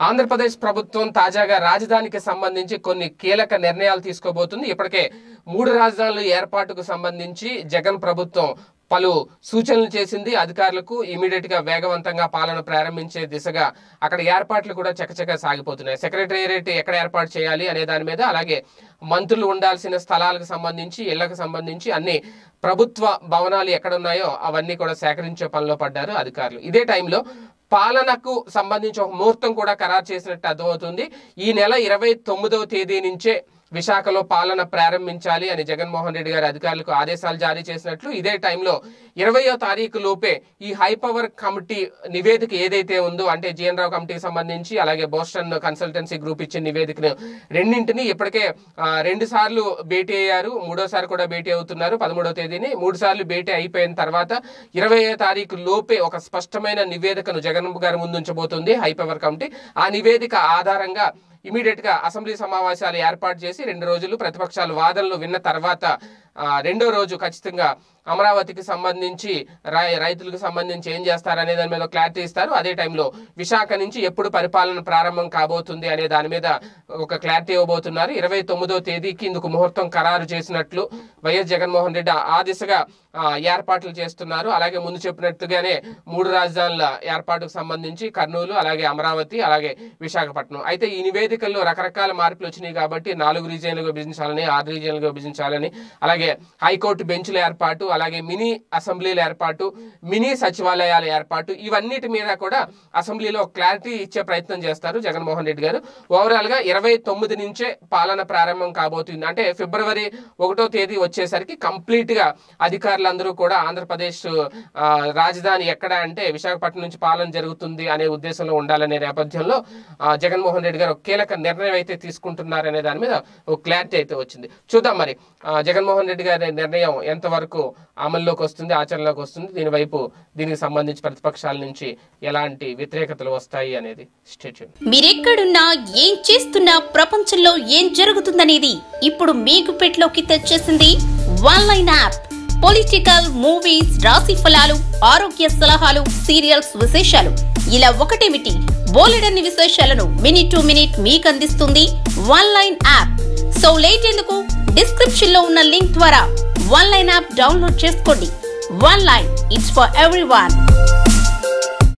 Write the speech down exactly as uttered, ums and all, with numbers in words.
ఆంధ్రప్రదేశ్ ప్రభుత్వం తాజాగా రాజధానికి సంబంధించి కొన్ని కీలక నిర్ణయాలు తీసుకోబోతుంది. ఇప్పటికే మూడు రాజధానుల ఏర్పాటుకు సంబంధించి జగన్ ప్రభుత్వం పలు సూచనలు చేసింది. అధికారులకు ఇమీడియట్ గా వేగవంతంగా పాలన ప్రారంభించే దిశగా అక్కడ ఏర్పాట్లు కూడా చకచక సాగిపోతున్నాయి. సెక్రటేరియట్ ఎక్కడ ఏర్పాటు చేయాలి అనే దాని మీద, అలాగే మంత్రులు ఉండాల్సిన స్థలాలకు సంబంధించి, ఇళ్లకు సంబంధించి అన్ని ప్రభుత్వ భవనాలు ఎక్కడున్నాయో అవన్నీ కూడా సేకరించే పనిలో పడ్డారు అధికారులు. ఇదే టైంలో పాలనకు సంబంధించి ఒక ముహూర్తం కూడా ఖరారు చేసినట్టు అర్థమవుతుంది. ఈ నెల ఇరవై తొమ్మిదవ తేదీ నుంచే విశాఖలో పాలన ప్రారంభించాలి అని జగన్మోహన్ రెడ్డి గారి అధికారులకు ఆదేశాలు జారీ చేసినట్లు, ఇదే టైంలో ఇరవయో తారీఖు లోపే ఈ హై పవర్ కమిటీ నివేదిక ఏదైతే ఉందో, అంటే జిఎన్ రావు కమిటీకి సంబంధించి అలాగే బోస్టన్ కన్సల్టెన్సీ గ్రూప్ ఇచ్చిన నివేదికను రెండింటిని ఇప్పటికే రెండు సార్లు భేటీ అయ్యారు. మూడోసారి కూడా భేటీ అవుతున్నారు. పదమూడవ తేదీని మూడు సార్లు భేటీ అయిపోయిన తర్వాత ఇరవయో తారీఖు లోపే ఒక స్పష్టమైన నివేదికను జగన్ గారి ముందుంచబోతుంది హై పవర్ కమిటీ. ఆ నివేదిక ఆధారంగా ఇమీడియట్ గా అసెంబ్లీ సమావేశాలు ఏర్పాటు చేసి రెండు రోజులు ప్రతిపక్షాలు వాదనలు విన్న తర్వాత రెండో రోజు ఖచ్చితంగా అమరావతికి సంబంధించి రైతులకు సంబంధించి ఏం చేస్తారనే దాని మీద క్లారిటీ ఇస్తారు. అదే టైంలో విశాఖ నుంచి ఎప్పుడు పరిపాలన ప్రారంభం కాబోతుంది అనే దాని మీద ఒక క్లారిటీ ఇవ్వబోతున్నారు. ఇరవై తొమ్మిదో తేదీకి ఇందుకు ముహూర్తం ఖరారు చేసినట్లు వైఎస్ జగన్మోహన్ రెడ్డి ఆ దిశగా ఏర్పాట్లు చేస్తున్నారు. అలాగే ముందు చెప్పినట్టుగానే మూడు రాజధానుల ఏర్పాటుకు సంబంధించి కర్నూలు, అలాగే అమరావతి, అలాగే విశాఖపట్నం. అయితే ఈ నివేదికల్లో రకరకాల మార్పులు వచ్చినాయి కాబట్టి నాలుగు రీజియన్లుగా విభజించాలని, ఆరు రీజియన్లుగా విభజించాలని, అలాగే హైకోర్టు బెంచ్ల ఏర్పాటు, అలాగే మినీ అసెంబ్లీల ఏర్పాటు, మినీ సచివాలయాల ఏర్పాటు, ఇవన్నిటి మీద కూడా అసెంబ్లీలో క్లారిటీ ఇచ్చే ప్రయత్నం చేస్తారు జగన్మోహన్ రెడ్డి గారు. ఓవరాల్ గా ఇరవై తొమ్మిది నుంచే పాలన ప్రారంభం కాబోతుంది. అంటే ఫిబ్రవరి ఒకటో తేదీ వచ్చేసరికి కంప్లీట్ గా అధికారులందరూ కూడా ఆంధ్రప్రదేశ్ రాజధాని ఎక్కడ అంటే విశాఖపట్నం నుంచి పాలన జరుగుతుంది అనే ఉద్దేశంలో ఉండాలనే నేపథ్యంలో జగన్మోహన్ రెడ్డి గారు కీలక నిర్ణయం అయితే తీసుకుంటున్నారనే దాని మీద ఒక క్లారిటీ అయితే వచ్చింది. చూద్దాం మరి జగన్మోహన్ రెడ్డి గారి నిర్ణయం ఎంతవరకు అమల్లోకి వస్తుంది, ఆచరణలోకి వస్తుంది, దీని వైపు దీనికి సంబంధించి ప్రతిపక్షాల నుంచి ఎలాంటి వ్యతిరేకతలు వస్తాయి అనేది స్టే ట్యూన్. మీరెక్కడున్నా ఏం చేస్తున్నా ప్రపంచంలో ఏం జరుగుతుందనేది ఇప్పుడు మీకు పెట్లోకి తెచ్చేసింది one line app. Political, movies, రాశి ఫలాలు, ఆరోగ్య సలహాలు, సీరియల్స్ విశేషాలు, ఇలా ఒకటేమిటి బోలెడన్ని విశేషాలను మినిట్ టు మినిట్ మీకు అందిస్తుంది one line app. So late ఎందుకు, డిస్క్రిప్షన్ లో ఉన్న లింక్ ద్వారా వన్ లైన్ యాప్ డౌన్లోడ్ చేసుకోండి. One line, it's for everyone.